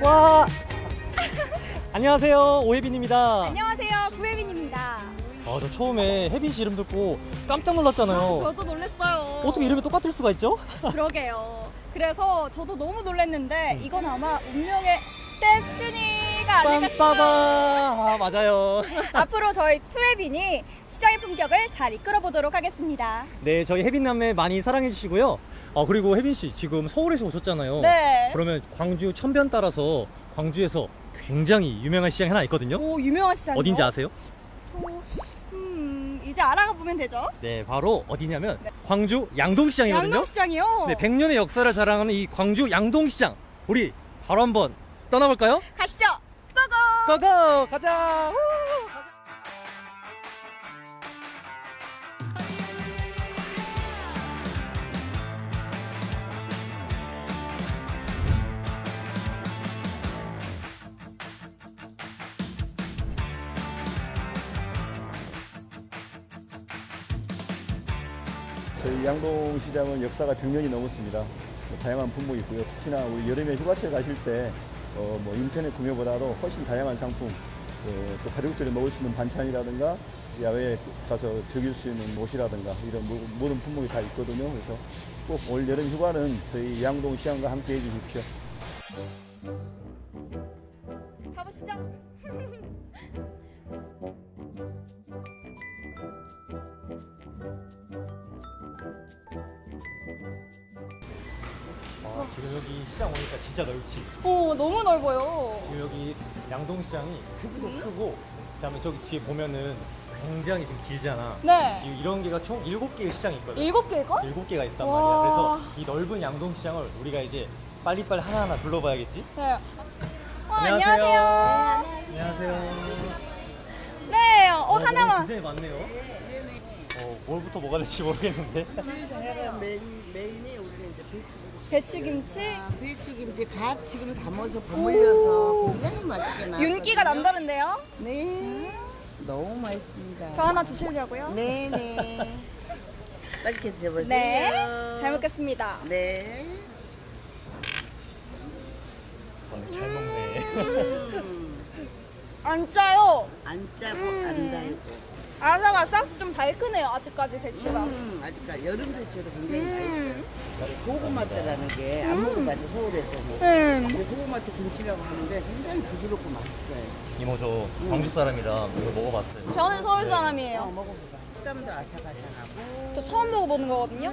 와. 안녕하세요, 오혜빈입니다. 안녕하세요, 구혜빈입니다. 저 처음에 혜빈 씨 이름 듣고 깜짝 놀랐잖아요. 저도 놀랐어요. 어떻게 이름이 똑같을 수가 있죠? 그러게요. 그래서 저도 너무 놀랐는데 이건 아마 운명의 데스티니가 아닐까 싶어요. 빰빠바. 맞아요. 앞으로 저희 투혜빈이 시장의 품격을 잘 이끌어 보도록 하겠습니다. 네, 저희 혜빈남매 많이 사랑해 주시고요. 그리고 혜빈 씨 지금 서울에서 오셨잖아요. 네. 그러면 광주 천변 따라서 광주에서 굉장히 유명한 시장이 하나 있거든요. 오, 유명한 시장이요? 어딘지 아세요? 이제 알아가 보면 되죠? 네, 바로 어디냐면 광주 양동시장이거든요. 양동시장이요? 네, 100년의 역사를 자랑하는 이 광주 양동시장. 우리 바로 한번 떠나볼까요? 가시죠. 고고! 고고! 가자! 후! 저희 양동시장은 역사가 100년이 넘었습니다. 다양한 품목이 있고요. 특히나 우리 여름에 휴가철 가실 때 인터넷 구매보다도 훨씬 다양한 상품, 또 가족들이 먹을 수 있는 반찬이라든가 야외에 가서 즐길 수 있는 옷이라든가 이런 모든 품목이 다 있거든요. 그래서 꼭 올 여름 휴가는 저희 양동시장과 함께 해주십시오. 가보시죠. 지금 여기 시장 오니까 진짜 넓지? 너무 넓어요. 지금 여기 양동시장이 크기도 크고, 그다음에 저기 뒤에 보면은 굉장히 좀 길잖아. 네. 지금 이런 개가 총 7개의 시장이 있거든. 7개가? 7개가 있단 와. 말이야. 그래서 이 넓은 양동시장을 우리가 이제 빨리빨리 하나하나 둘러봐야겠지? 네. 안녕하세요. 안녕하세요. 안녕하세요. 네, 하나만. 굉장히 많네요. 뭘부터 먹어야 될지 모르겠는데. 저희가 메인이 우리는 이제 배추김치. 배추김치 갓 지금 담아서 버무려서 굉장히 맛있게 나왔거든요. 윤기가 남다른데요? 네, 너무 맛있습니다. 저 하나 주시려고요? 네네. 맛있게 드셔보세요. 네. 잘 먹겠습니다. 네. 잘 먹네. 안 짜요. 안 짜고 안 달고. 아삭아삭 좀 달큰해요. 아직까지 배추가. 아직까지 여름 배추도 굉장히 맛있어요. 이게 고구마트라는 게 안 먹어봤죠, 서울에서. 근데 고구마트 김치라고 하는데 굉장히 부드럽고 맛있어요. 이모 저 광주 사람이라 이거 먹어봤어요. 저는 서울 사람이에요. 먹어보자. 식감도 아삭아삭하고. 저 처음 먹어보는 거거든요.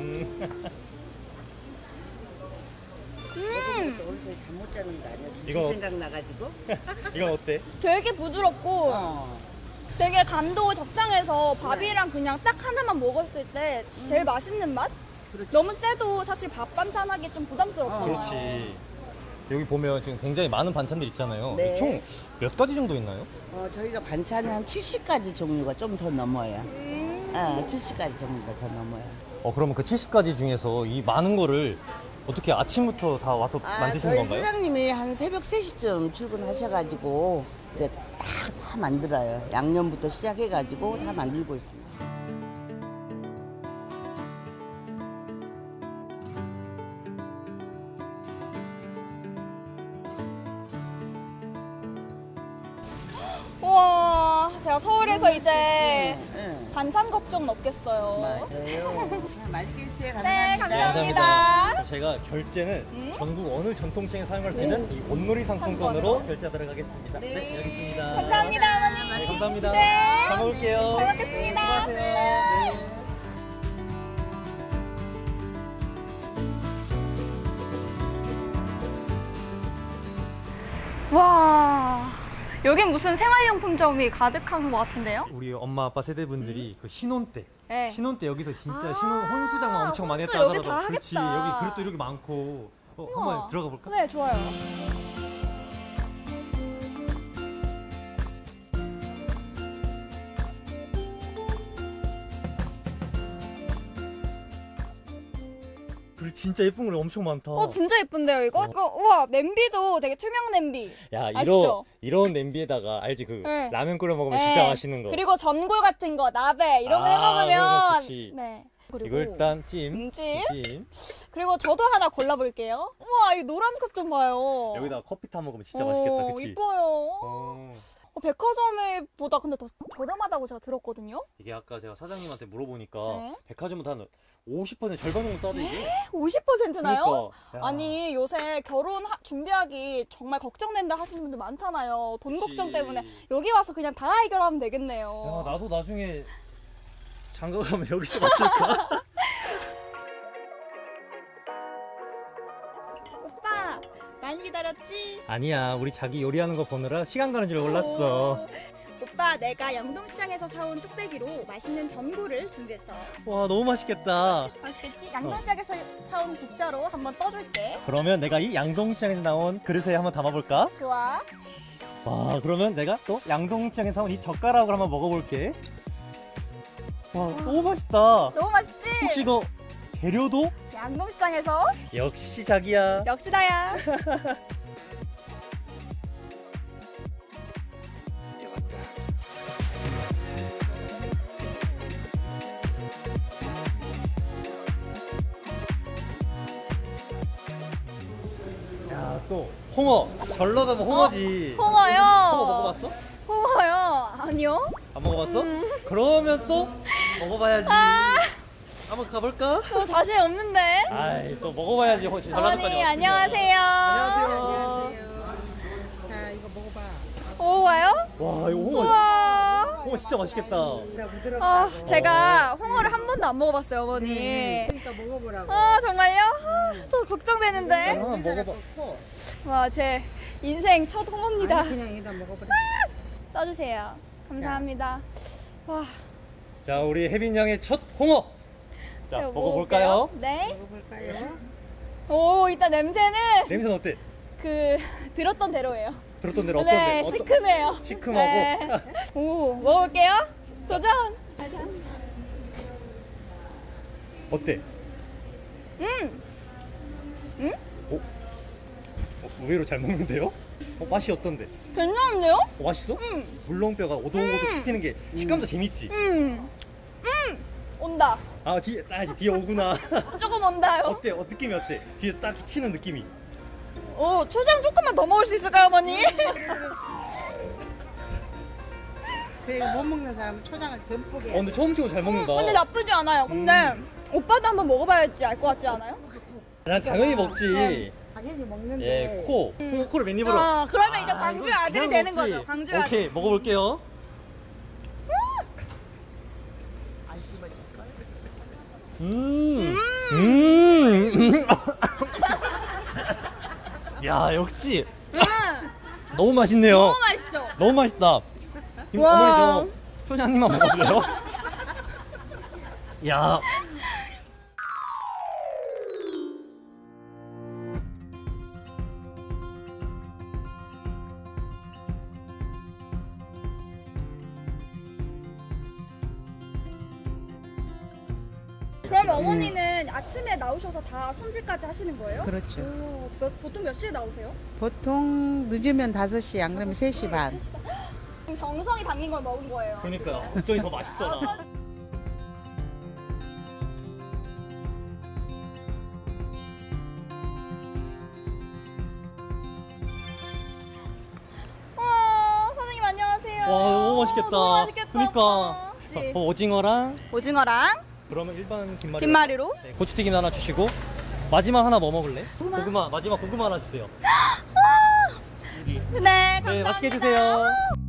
오늘 저희 잠 못 자는 거 아니야? 이거- 생각나가지고. 이건 어때? 되게 부드럽고 되게 간도 적당해서 밥이랑 그냥 딱 하나만 먹었을 때 제일 맛있는 맛? 그렇지. 너무 세도 사실 밥 반찬하기 좀 부담스럽잖아요. 그렇지. 여기 보면 지금 굉장히 많은 반찬들 있잖아요. 네. 총 몇 가지 정도 있나요? 저희가 반찬이 한 70가지 종류가 좀 더 넘어요. 70가지 종류가 더 넘어요. 그러면 그 70가지 중에서 이 많은 거를 어떻게 아침부터 다 와서 만드시는 저희 건가요? 사장님이 한 새벽 3시쯤 출근하셔가지고 이제 다 만들어요. 양념부터 시작해가지고 다 만들고 있습니다. 우와, 제가 서울에서 이제 네. 반찬 걱정은 없겠어요. 맞아요. 맛있게 드세요. 네, 감사합니다. 감사합니다. 그럼 제가 결제는 전국 어느 전통시장에 사용할 수 있는 이 온누리 상품권으로 결제하도록 하겠습니다. 네, 여기 있습니다. 감사합니다, 어머니. 네, 감사합니다. 네. 잘 먹을게요. 잘 먹겠습니다. 수고하세요. 와, 여긴 무슨 생활용품점이 가득한 것 같은데요? 우리 엄마 아빠 세대분들이 그 신혼 때 네. 신혼 때 여기서 진짜 신혼 혼수장만 엄청 많이 혼수 했다 여기 하더라고. 다 그렇지. 하겠다. 여기 그릇도 이렇게 많고. 한번 들어가 볼까? 네, 좋아요. 그래 진짜 예쁜 거 엄청 많다. 진짜 예쁜데요, 이거? 우와, 냄비도 되게 투명 냄비. 야, 아시죠? 이런 냄비에다가 알지 그 네. 라면 끓여 먹으면 네. 진짜 맛있는 거. 그리고 전골 같은 거, 나베 이런 거 해 그런 거 먹으면 좋지. 네. 그리고 이거 일단 찜. 찜. 찜. 그리고 저도 하나 골라볼게요. 우와, 이 노란 컵 좀 봐요. 여기다가 커피 타 먹으면 진짜 맛있겠다. 그치? 이뻐요. 어. 백화점보다 근데 더 저렴하다고 제가 들었거든요. 이게 아까 제가 사장님한테 물어보니까 네. 백화점보다 한 50% 절반 정도 싸대 이게. 50%나요? 그러니까. 야. 아니 요새 결혼 준비하기 정말 걱정된다 하시는 분들 많잖아요. 돈 그치. 걱정 때문에 여기 와서 그냥 다 해결하면 되겠네요. 야, 나도 나중에 장가 가면 여기서 맞출까? 오빠 많이 기다렸지? 아니야, 우리 자기 요리하는 거 보느라 시간 가는 줄 몰랐어. 오빠 내가 양동시장에서 사온 뚝배기로 맛있는 전골을 준비했어. 와, 너무 맛있겠다. 맛있겠지? 양동시장에서 사온 국자로 한번 떠줄게. 그러면 내가 이 양동시장에서 나온 그릇에 한번 담아볼까? 좋아. 와, 그러면 내가 또 양동시장에서 사온 이 젓가락으로 한번 먹어볼게. 와, 너무 맛있다. 너무 맛있지? 혹시 이거 재료도? 양동시장에서 역시 자기야. 역시 나야. 야, 또 홍어. 전라도면 홍어지. 홍어요. 홍어 먹어봤어? 홍어요. 아니요. 안 먹어봤어? 그러면 또 먹어봐야지. 한번 가볼까? 저 자신 없는데. 아이, 또 먹어봐야지. 전라도까지 어머니 왔으면. 안녕하세요. 안녕하세요. 자, 이거 먹어봐. 오 와요? 와, 이거 홍어. 우와. 홍어 진짜 맛있겠다. 자, 부드럽다. 아, 제가 홍어를 한 번도 안 먹어봤어요, 어머니. 그러니까 먹어보라고. 아, 정말요? 아, 저 걱정되는데. 한번 먹어봐. 와, 제 인생 첫 홍어입니다. 아니, 그냥 여기다 먹어보라. 떠주세요. 감사합니다. 와, 자, 우리 혜빈 양의 첫 홍어. 자, 제가 먹어볼까요? 먹어볼게요. 네. 먹어볼까요? 오, 일단 냄새는 냄새는 어때? 그 들었던 대로예요. 들었던 대로 네, 어떤데? 시큼해요. 시큼하고. 네. 오, 먹어볼게요. 도전. 어때? 의외로 잘 먹는데요? 맛이 어떤데? 괜찮은데요? 맛있어? 물렁뼈가 오독오독 씹히는 게 식감도 재밌지? 온다. 아, 뒤에 오구나. 조금 온다요. 어때? 느낌이 어때? 뒤에서 딱 치는 느낌이. 오, 초장 조금만 더 먹을 수 있을까요, 어머니? 그 못 먹는 사람은 초장을 듬뿍 해. 근데 처음 치고 잘 먹는다. 근데 나쁘지 않아요. 근데 오빠도 한번 먹어봐야지 알 것 같지 않아요? 난 당연히 먹지. 당연히 먹는데. 예, 코를 맨 입으로. 아, 그러면 이제 광주의 아들이 그냥 되는 먹지. 거죠. 광주의 아들. 오케이, 먹어볼게요. 야, 역시 너무 맛있네요. 너무 맛있죠? 너무 맛있다. 와. 어머니 저 초장 한 입만 먹어줄래요? 야. 그러면 어머니는 아침에 나오셔서 다 손질까지 하시는 거예요? 그렇죠. 오, 보통 몇 시에 나오세요? 보통 늦으면 5시, 안 그러면 3시 반. 3시 반. 그럼 정성이 담긴 걸 먹은 거예요. 그러니까 국전이 더 맛있더라. 사장님 안녕하세요. 와, 너무 맛있겠다. 너무 맛있겠다. 그러니까 혹시 오징어랑 오징어랑 그러면 일반 김말이. 김말이로 네, 고추튀김 하나 주시고 마지막 하나 뭐 먹을래? 고구마? 마지막 고구마 하나 주세요. 네, 감사합니다. 네, 맛있게 드세요.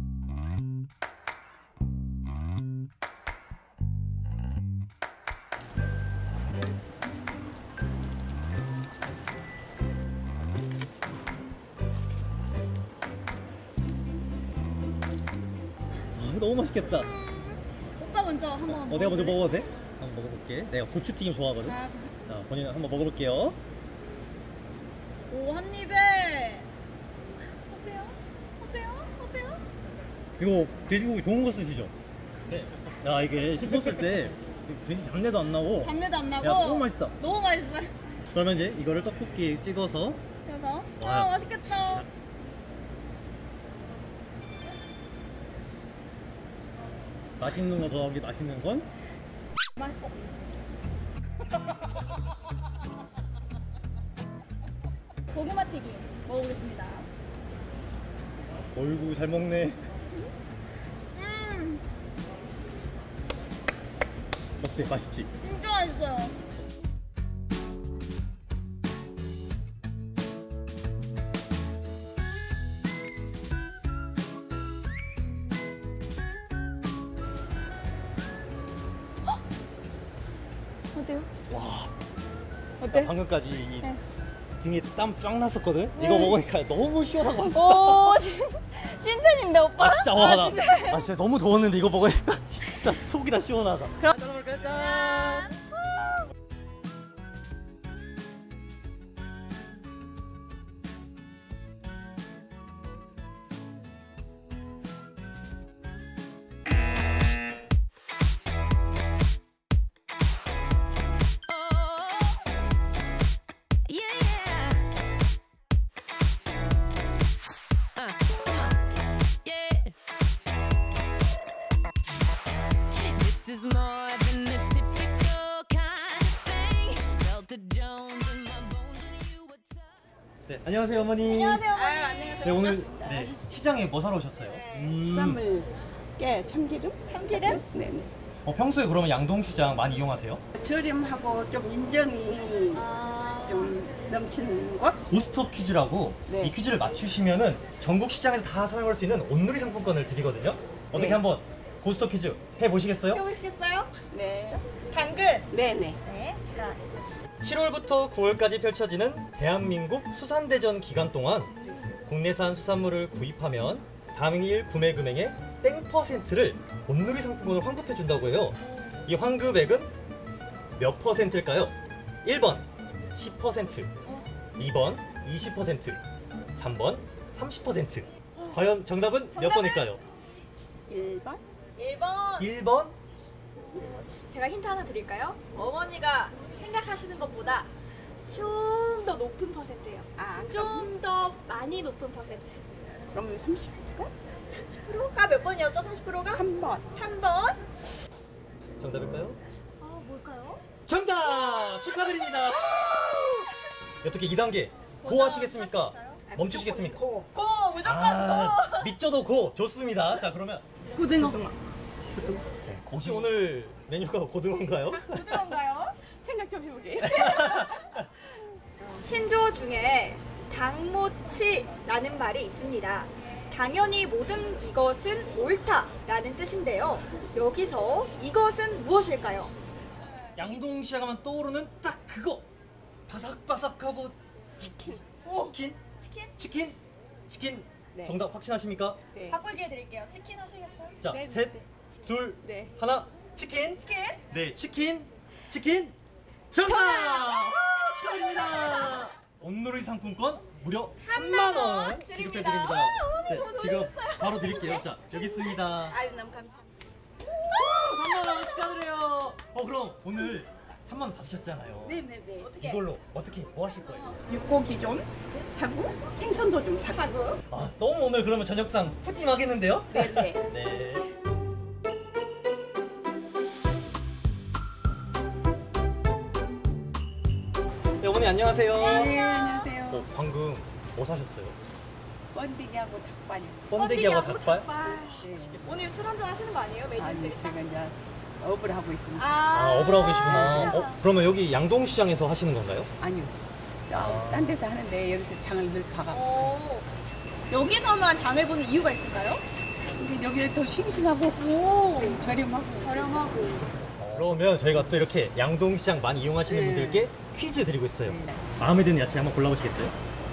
너무 맛있겠다. 오빠 먼저 한번 내가 먼저 먹어도 돼? 한번 먹어볼게. 내가 고추튀김 좋아하거든. 아, 자, 본인 한번 먹어볼게요. 오, 한 입에 어때요? 어때요? 어때요? 이거 돼지고기 좋은 거 쓰시죠? 네. 야, 이게 씹었을 때 돼지 잡내도 안 나고. 잡내도 안 나고 야, 너무 맛있다. 너무 맛있어요. 그러면 이제 이거를 떡볶이에 찍어서. 그래서 와. 맛있겠다. 맛있는 거 더하기 맛있는 건? 맛있고 고구마 튀김 먹어보겠습니다. 어이구 잘 먹네. 어때? 맛있지? 진짜 맛있어요. 헉! 어때요? 와. 어때? 방금까지 이 네. 등에 땀 쫙 났었거든? 네. 이거 먹으니까 너무 시원하고 맛있다. 오, 찐텐인데 오빠? 아 진짜 와, 나, 진짜. 아 진짜 너무 더웠는데 이거 먹으니까 진짜 속이 다 시원하다. 그럼- 짠 먹을까요? 짠. This is more than the typical kind of thing. Felt the Jones in my bones when you were tough. 네, 안녕하세요 어머니. 안녕하세요, 어머니. 안녕하세요. 네, 오늘 네, 시장에 뭐 사러 오셨어요? 수산물 깨 참기름? 참기름? 네네. 평소에 그러면 양동시장 많이 이용하세요? 저렴하고 좀 인정이 좀 넘치는 곳? 고스톱 퀴즈라고 네. 이 퀴즈를 맞추시면은 전국 시장에서 다 사용할 수 있는 온누리 상품권을 드리거든요. 어떻게 네. 한번 고스톱 퀴즈 해보시겠어요? 해보시겠어요? 네. 당근. 네네. 네, 제가 7월부터 9월까지 펼쳐지는 대한민국 수산대전 기간 동안 국내산 수산물을 구입하면 당일 구매 금액의 땡 퍼센트를 온누리 상품권을 환급해 준다고 해요. 이 환급액은 몇 퍼센트일까요? 1번 10%, 2번 20%, 3번 30%. 과연 정답은 몇 번일까요? 1번? 1번. 1번 제가 힌트 하나 드릴까요? 어머니가 생각하시는 것보다 좀 더 높은 퍼센트예요. 아, 좀 더 많이 높은 퍼센트. 그럼 30%? 30%가 몇 번이었죠? 30%가? 3번. 3번. 정답일까요? 아, 뭘까요? 정답! 축하드립니다. 어떻게 2단계 고 하시겠습니까? 멈추시겠습니까? 고. 고! 무조건 아, 밑져도 고! 좋습니다. 자, 그러면 고등어. 혹시 오늘 메뉴가 고등어인가요? 고! 고등어인가요? 생각 좀 해보게. 신조어 중에 당모치라는 말이 있습니다. 당연히 모든 이것은 옳다라는 뜻인데요. 여기서 이것은 무엇일까요? 양동시장 하면 떠오르는 딱 그거! 바삭바삭하고 치킨? 치킨? 치킨? 치킨? 치킨? 네. 정답 확신하십니까? 네. 바꿀 기회 드릴게요. 치킨 하시겠어요? 자, 네, 셋, 네. 둘, 네. 하나, 치킨! 치킨? 네, 치킨! 치킨! 정답! 축하드립니다! 온누리 상품권 무려 3만 원 드립니다. 지급해드립니다. 어머니, 네, 너무 지금 바로 드릴게요. 자, 여기 있습니다. 아유, 너무 감사합니다. 3만 원 축하드려요. 그럼 오늘 3만 원 받으셨잖아요. 네네네. 이걸로 어떻게 뭐 하실 거예요? 육고기 좀 사고 생선도 좀 사고. 아, 너무 오늘 그러면 저녁상 푸짐하겠는데요? 네네. 네. 네, 어머니 안녕하세요. 네, 안녕하세요. 방금 뭐 사셨어요? 번데기하고 닭발. 번데기하고 닭발? 네. 오늘 술 한잔 하시는 거 아니에요? 메뉴 아니, 드릴까? 제가 이제 업을 하고 있습니다. 아, 업을 하고 계시구나. 그러면 여기 양동시장에서 하시는 건가요? 아니요. 딴 데서 하는데 여기서 장을 늘 봐가고. 오. 여기서만 장을 보는 이유가 있을까요? 근데 여기 더 싱싱하고 저렴하고. 저렴하고. 그러면 저희가 또 이렇게 양동시장 많이 이용하시는 네. 분들께 퀴즈 드리고 있어요. 네. 마음에 드는 야채 한번 골라보시겠어요?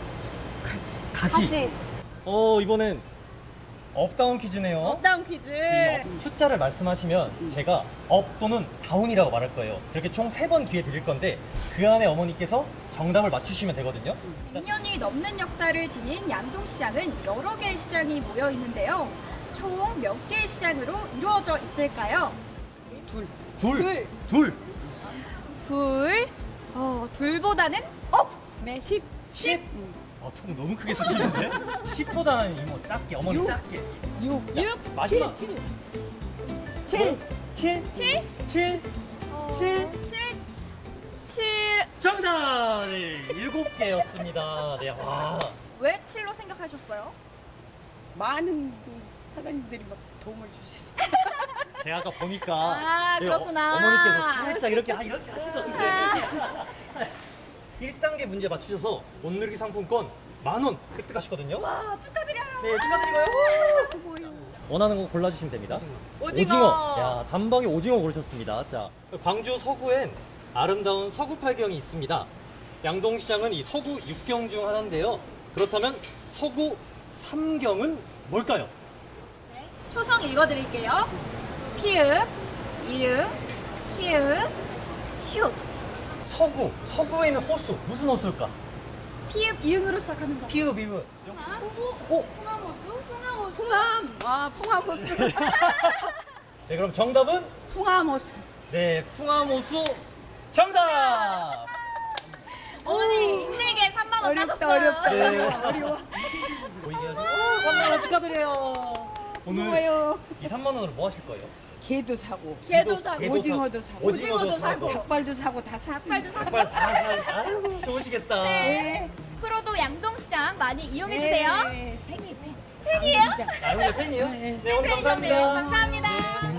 가지. 이번엔 업다운 퀴즈네요. 업다운 퀴즈. 이 숫자를 말씀하시면 제가 업 또는 다운이라고 말할 거예요. 이렇게 총 3번 기회 드릴 건데 그 안에 어머니께서 정답을 맞추시면 되거든요. 100년이 넘는 역사를 지닌 양동시장은 여러 개의 시장이 모여 있는데요. 총 몇 개의 시장으로 이루어져 있을까요? 둘. 둘보다는 업! 네, 10. 10. 통 너무 크게 쓰시는데? 10보다는 이모 작게, 어머니 작게. 6. 자, 마지막. 7. 7. 7. 7? 7. 7. 7? 7. 정답! 네, 7개였습니다. 네, 와. 왜 7로 생각하셨어요? 많은 사장님들이 막 도움을 주시죠. 제가 아까 보니까 아, 네, 그렇구나. 어머니께서 살짝 이렇게 하시던데 1단계 문제 맞추셔서 온누리 상품권 10,000원 획득하시거든요. 와, 축하드려요. 네, 축하드리고요. 원하는 거 골라주시면 됩니다. 오징어. 야, 단박에 오징어 고르셨습니다. 자, 광주 서구엔 아름다운 서구 팔경이 있습니다. 양동시장은 이 서구 6경 중 하나인데요. 그렇다면 서구 3경은 뭘까요? 초성 읽어드릴게요. 피읍, 이읍, 히읍, 시읍. 서구에는 호수. 무슨 호수일까? 피읍, 이응으로 시작하는 거. 피읍, 이읍. 풍암. 아, 풍암호수. 네, 그럼 정답은? 풍암호수. 네, 풍암호수 정답! 어머니 힘들게 3만 원 따셨어요. 어렵다. 네. 어려워. 보이게 하시고 3만원 축하드려요. 오늘 고마워요. 이 3만원으로 뭐 하실 거예요? 게도 사고, 게도 사고, 오징어도 사고, 오징어도 사고, 닭발도 사고 다 샀습니다. 닭발도 사고. 닭발 아유, 좋으시겠다. 네. 프로도 양동시장 많이 이용해주세요. 네. 팬이에요? 아, 오늘 팬이에요? 네. 네, 오늘 감사합니다. 감사합니다.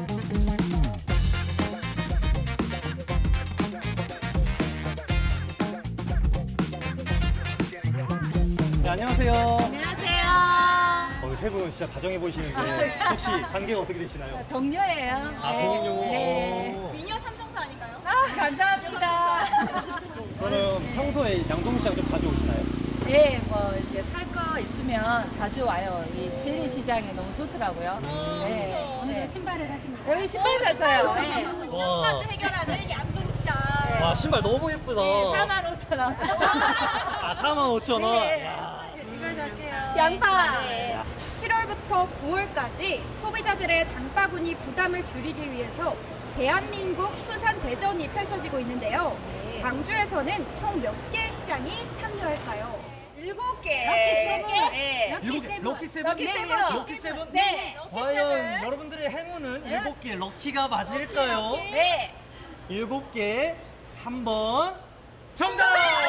네, 안녕하세요. 안녕하세요. 오늘 세 분 진짜 다정해 보이시는데 혹시 관계가 어떻게 되시나요? 동료예요. 아, 동료. 네. 미녀 삼성사 아닌가요? 아, 감사합니다. 그러면 평소에 양동시장 좀 자주 오시나요? 예, 뭐 이제 살 거 있으면 자주 와요. 이 재래시장이 너무 좋더라고요. 네. 오늘 신발을 샀습니다. 여기 신발 샀어요. 네. 와, 까지 해결하는 양동시장. 와 신발 너무 예쁘다. 45,000원. 아, 45,000원. 네. 야. 양파. 7월부터 9월까지 소비자들의 장바구니 부담을 줄이기 위해서 대한민국 수산 대전이 펼쳐지고 있는데요. 광주에서는 총 몇 개의 시장이 참여할까요? 7개. 네. 럭키 세븐? 럭키 세븐. 럭키 세븐? 네. 과연 여러분들의 행운은 7개 럭키가 맞을까요? 네. 7개 3번 정답!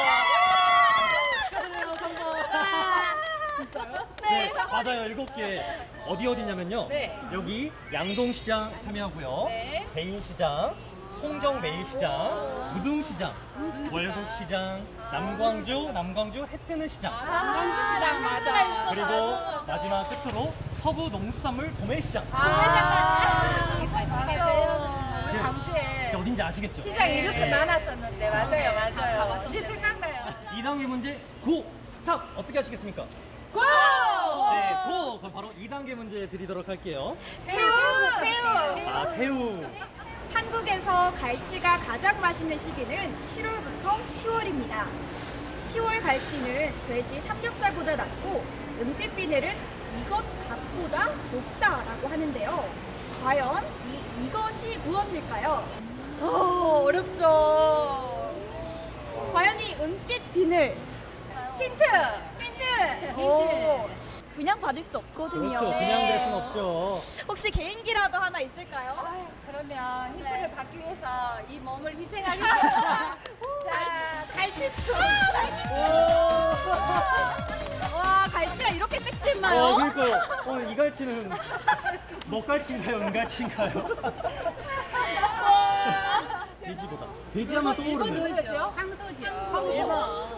축하드려요, 3번. 네, 맞아요. 7개. 어디냐면요. 네. 여기 양동시장 참여하고요. 네. 대인시장, 송정매일시장, 무등시장, 월곡시장, 남광주 해뜨는 시장. 광주시장 맞아. 그리고 마지막 끝으로 서부 농수산물 도매시장. 맞아요. 네. 광주에 이제 어딘지 아시겠죠? 시장이 이렇게 많았었는데 맞아요. 이제 생각나요. 2단계 문제 고! 스탑! 어떻게 하시겠습니까? 고! 네, 고! 그럼 바로 2단계 문제 드리도록 할게요. 새우. 아, 새우. 한국에서 갈치가 가장 맛있는 시기는 7월부터 10월입니다. 10월 갈치는 돼지 삼겹살보다 낮고 은빛 비늘은 이것 값보다 높다라고 하는데요. 과연 이것이 무엇일까요? 어렵죠. 과연 이 은빛 비늘 힌트. 오, 그냥 받을 수 없거든요. 그렇죠. 그냥 될 순 없죠. 혹시 개인기라도 하나 있을까요? 그러면 힌트를 받기 위해서 이 몸을 희생하겠습니다. 자, 갈치춤. 와, 갈치가 이렇게 섹시했나요? 그러니까요. 오늘 이 갈치는 먹갈치인가요? 은갈치인가요? 돼지보다. 돼지하면 떠오르는 뭐죠? 황소지요.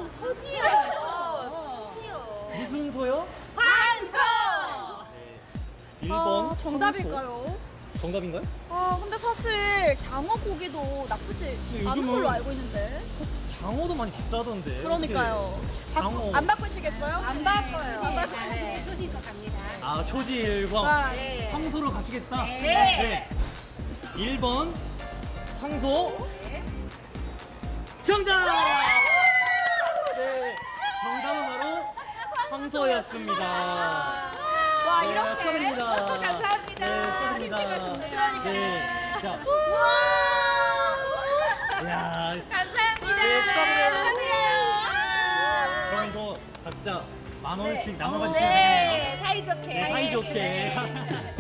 무슨 소요? 환소. 네. 1번. 정답일까요? 정답인가요? 근데 사실 장어 고기도 나쁘지 않은 요즘은- 걸로 알고 있는데. 장어도 많이 비싸던데. 그러니까요. 장어. 안 바꾸시겠어요? 안 바꿔요. 안 바꿔요. 네. 소시서 갑니다. 아, 초지일광. 아, 네. 황소로 가시겠다? 네. 1번 황소. 정답! 네. 정답은 바로 황소였습니다. 와, 네, 이렇게. 축하드립니다. 감사합니다. 네, 축하드립니다. 좋네요. 네. 자, 야, 감사합니다. 네, 축하드려요. 그럼 이거 각자 10,000원씩 나눠 가지시면 되겠네요. 네, 사이좋게. 네, 사이좋게.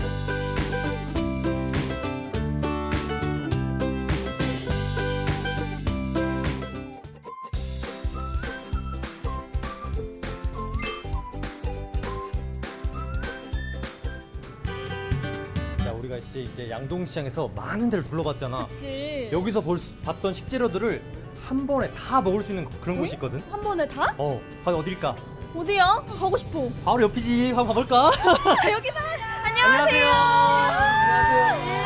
우리가 이제 양동시장에서 많은 데를 둘러봤잖아. 그치. 여기서 봤던 식재료들을 한 번에 다 먹을 수 있는 그런 곳이 있거든. 한 번에 다? 과연 어딜까? 어디야? 가고 싶어. 바로 옆이지. 한번 가볼까? 여기다. 안녕하세요. 안녕하세요.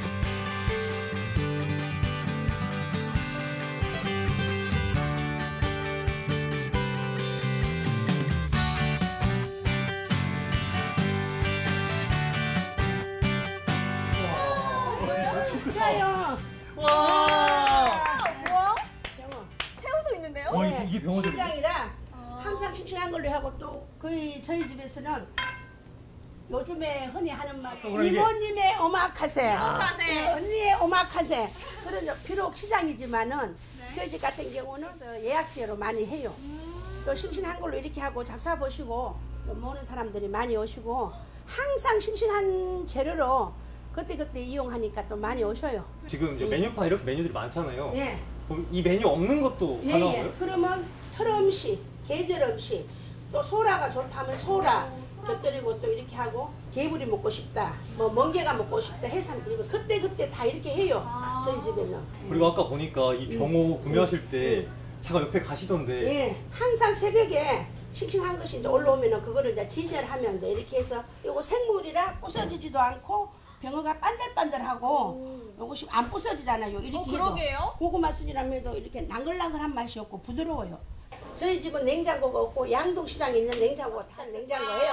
진짜요. 와. 뭐야? 병어. 새우도 있는데요? 이게 병어들이. 시장이라 항상 싱싱한 걸로 하고 또 거의 저희 집에서는 요즘에 흔히 하는 말 그럼 이게- 이모님의 오마카세, 오마카세. 언니의 오마카세. 그런 비록 시장이지만은 저희 집 같은 경우는 예약제로 많이 해요. 또 싱싱한 걸로 이렇게 하고 잡사 보시고 또 모르는 사람들이 많이 오시고 항상 싱싱한 재료로 그때그때 이용하니까 또 많이 오셔요. 지금 이제 메뉴판 이렇게 메뉴들이 많잖아요. 예. 그럼 이 메뉴 없는 것도 예, 가능한 예. 거예요? 그러면 철 음식, 계절 음식, 또 소라가 좋다면 소라 곁들이고 또 이렇게 하고 개불이 먹고 싶다, 뭐 멍게가 먹고 싶다, 해삼 그리고 그때 다 이렇게 해요. 저희 집에는. 그리고 아까 보니까 이 병어 구매하실 때 제가 옆에 가시던데 예, 항상 새벽에 싱싱한 것이 이제 올라오면은 그거를 이제 진열하면 이제 이렇게 해서 요거 생물이라 부서지지도 않고 병어가 반들반들하고 요것이 안 부서지잖아요. 이렇게 해도 그러게요. 고구마 순이라면 해도 이렇게 나글나글한 맛이 없고 부드러워요. 저희 집은 냉장고가 없고 양동시장에 있는 냉장고가 다 냉장고예요.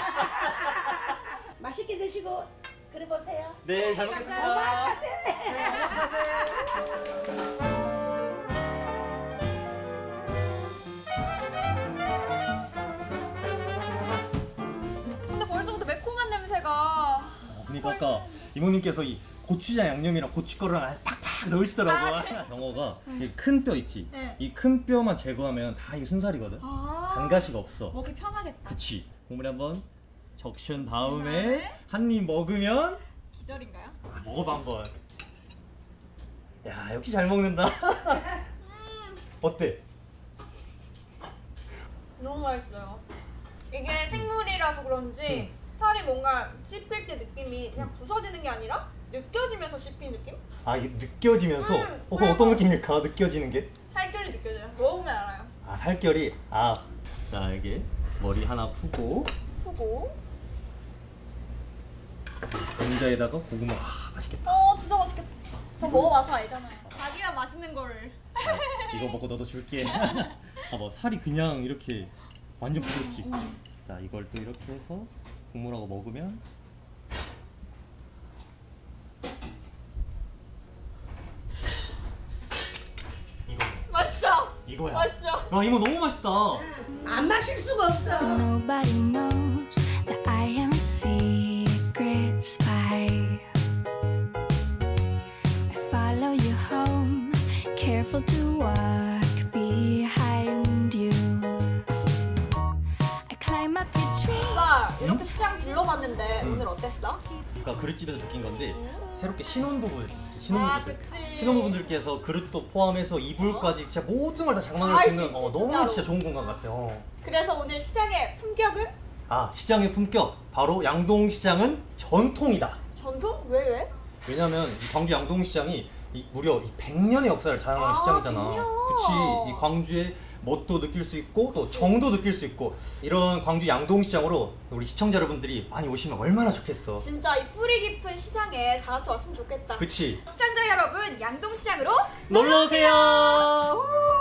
맛있게 드시고 그래 보세요. 네, 잘 먹겠습니다. 오마카세. 근데 벌써부터 매콤한 냄새가. 그러니까 아까 이모님께서 이 고추장 양념이랑 고춧가루랑 팍팍 넣으시더라고요. 병어가 큰 뼈 있지? 네. 이 큰 뼈만 제거하면 다 이게 순살이거든. 장가시가 없어. 먹기 편하겠다. 그치. 국물에 한번 적신 다음에 한 입 먹으면 기절인가요? 먹어봐 한번. 야, 역시 잘 먹는다. 어때? 너무 맛있어요. 이게 생물이라서 그런지 살이 뭔가 씹힐 때 느낌이 그냥 부서지는 게 아니라 느껴지면서 씹히는 느낌? 아, 이게 느껴지면서 그럼 어떤 느낌일까? 느껴지는 게? 살결이 느껴져요. 먹으면 알아요. 아, 살결이. 자, 이게 머리 하나 푸고 푸고. 감자에다가 고구마. 맛있겠다. 진짜 맛있겠다. 저 먹어봐서 알잖아요. 자기가 맛있는 거를. 이거 먹고 너도 줄게. 뭐 살이 그냥 이렇게 완전 부드럽지. 자, 이걸 또 이렇게 해서 국물하고 먹으면 맛있죠? 이거야. 맛있죠? 와, 이모 너무 맛있다. 안 마실 수가 없어. Nobody knows that I am a secret spy. I follow you home, careful to walk behind you. I climb up your tree. 오빠 이렇게 시장 둘러봤는데 오늘 어땠어? 그러니까 그릇집에서 느낀 건데 새롭게 신혼부부들 신혼부부들 그치. 신혼부부들께서 그릇도 포함해서 이불까지 진짜 모든 걸 다 장만할 수 할 있는 수 있지, 너무 진짜로. 진짜 좋은 공간 같아요. 그래서 오늘 시장의 품격은? 시장의 품격 바로 양동시장은 전통이다. 전통? 왜? 왜냐면 이 광주 양동시장이 무려 100년의 역사를 자랑하는 시장이잖아. 100년. 그치. 이 광주의 멋도 느낄 수 있고 또 정도 느낄 수 있고 이런 광주 양동시장으로 우리 시청자 여러분들이 많이 오시면 얼마나 좋겠어. 진짜 이 뿌리 깊은 시장에 다 같이 왔으면 좋겠다. 그치. 시청자 여러분, 양동시장으로 놀러오세요.